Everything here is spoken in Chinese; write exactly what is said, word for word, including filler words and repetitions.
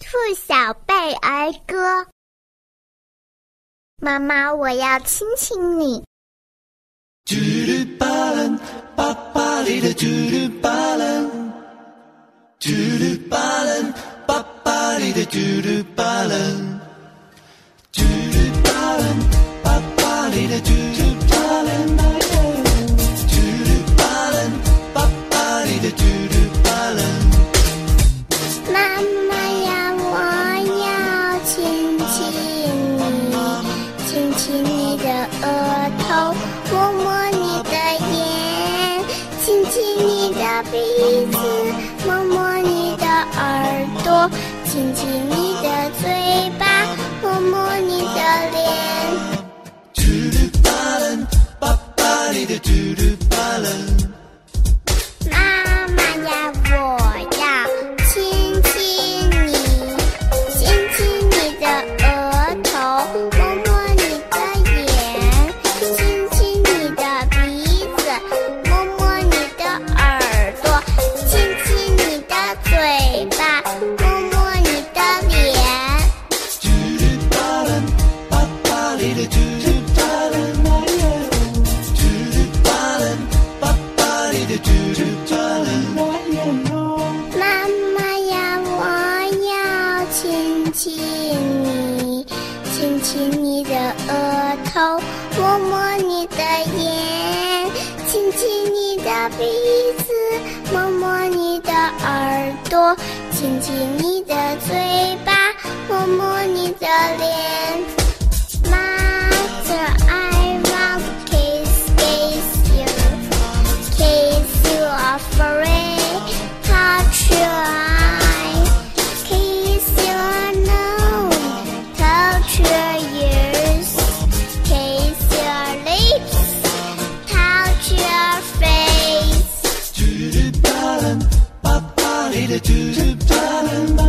兔小贝儿歌。妈妈，我要亲亲你。 嘟噜巴楞，巴巴里的嘟噜巴楞，嘟噜巴楞，巴巴里的嘟噜巴楞，嘟噜巴楞，巴巴里的嘟噜巴楞，嘟噜巴楞，巴巴里的嘟噜巴楞。 妈妈呀，我要亲亲你，亲亲你的额头，摸摸你的眼，亲亲你的鼻子，摸摸你的耳朵，亲亲你的嘴巴，摸摸你的脸。 嘟噜巴楞，巴巴里的嘟噜巴楞。 妈妈呀，我要亲亲你，亲亲你的额头，摸摸你的眼，亲亲你的鼻子，摸摸你的耳朵，亲亲你的嘴巴，摸摸你的脸。 嘟噜巴楞，巴巴里的嘟噜巴楞，嘟噜巴楞，巴巴里的嘟噜巴楞。 妈妈呀，我要亲亲你，亲亲你的额头，摸摸你的眼，亲亲你的鼻子，摸摸你的耳朵，亲亲你的嘴巴，摸摸你的脸。Mother, I want to kiss, kiss you, kiss you are free, touch your eye, kiss your nose, touch your ears, kiss your lips, touch your face. 嘟噜巴楞，巴巴里的嘟噜巴楞。